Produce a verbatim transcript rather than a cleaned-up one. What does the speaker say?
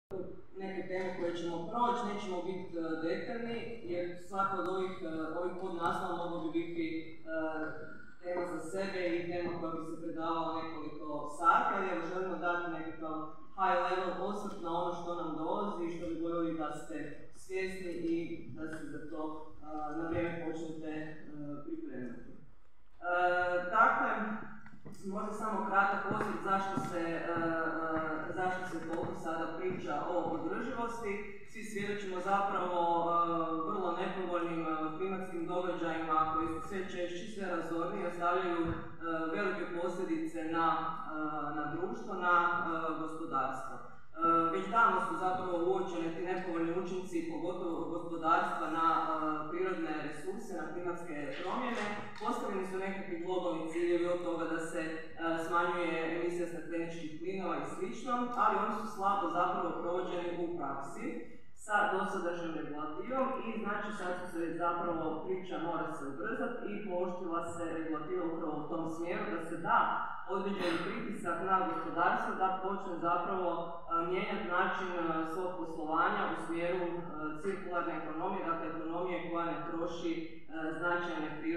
neke teme koje ćemo proći, nećemo biti detaljni, jer svaka od ovih, ovih podnaslova moglo bi biti tema za sebe i tema koja bi se predavala nekoliko sati, ali evo želimo dati nekakav high level osvrt na ono što nam dolazi i što bi voljeli da ste svjesni i da se za to na vrijeme počnete pripremati. Dakle, možda samo kratak osvrt zašto se, zašto se toliko sada priča o održivosti. Svi svjedočimo zapravo vrlo nepovoljnim klimatskim događajima koji su sve češći, sve razorniji, ostavljaju velike posljedice na, na društvo, na gospodarstvo. Već davno su zapravo uočene ti nepovoljni učinci, pogotovo gospodarstva, na prirodne resurse, na klimatske promjene. Postavljeni su nekakvi globalni ciljevi od toga da se smanjuje emisija stakleničkih plinova i slično, ali oni su slabo zapravo provođeni u praksi sa dosadašnjom regulativom i znači sad su se zapravo priča mora se ubrzati i pooštrila se regulativa upravo u tom smjeru da se da određeni pritisak na gospodarstvo da počne zapravo mijenjati način svog poslovanja u smjeru cirkularne ekonomije, dakle ekonomije koja ne troši značajne